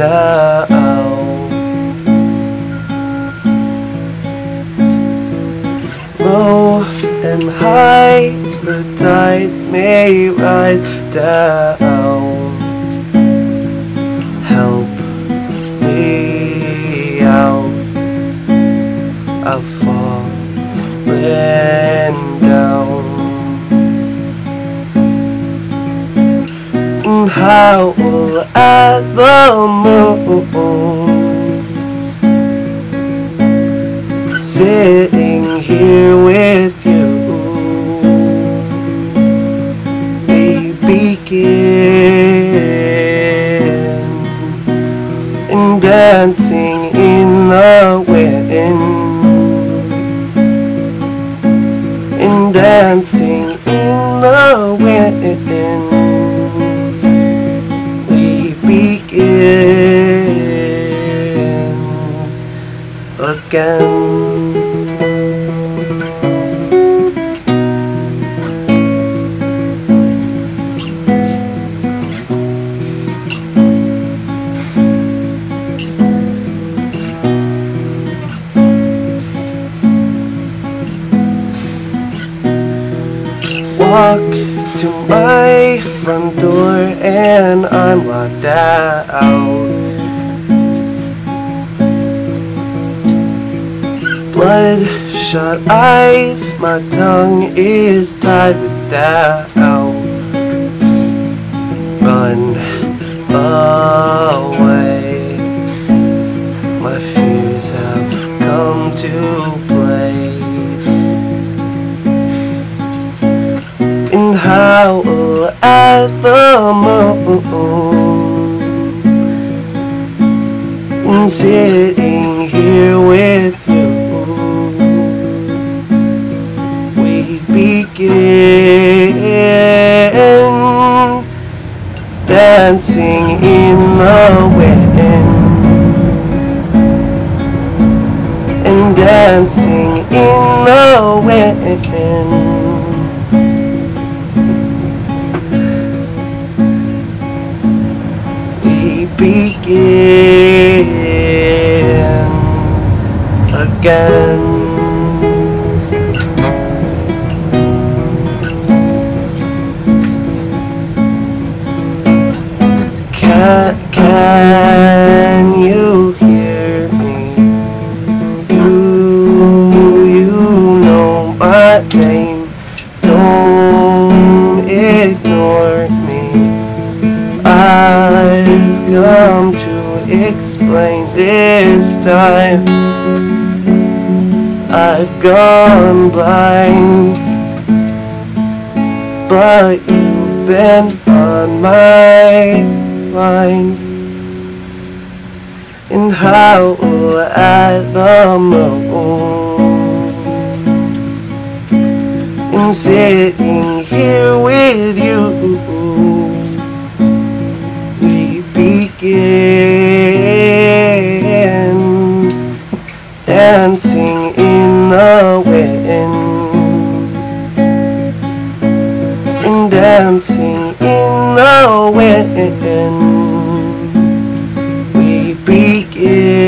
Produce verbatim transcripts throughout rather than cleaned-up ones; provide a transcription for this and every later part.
now. Low and high, the tides may rise down. Help me out, I've fallen down. And howl at the moon, sitting here with you. We begin in dancing in the wind, in dancing in the wind. We begin again. Walk to my front door and I'm locked out. Bloodshot eyes, my tongue is tied with doubt. Run away, my fears have come to play. And howl at the moon, and sitting here with you. We begin dancing in the wind, and dancing in the wind. Begin again. Can, can you hear me? Do you know my name? Don't ignore me. I've come to explain this time. I've gone blind, but you've been on my mind. And howl at the moon, and sitting here with you. We begin dancing in the wind, and dancing in the wind. We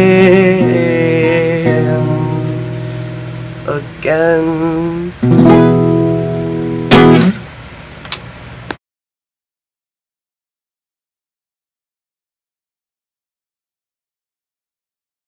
begin again.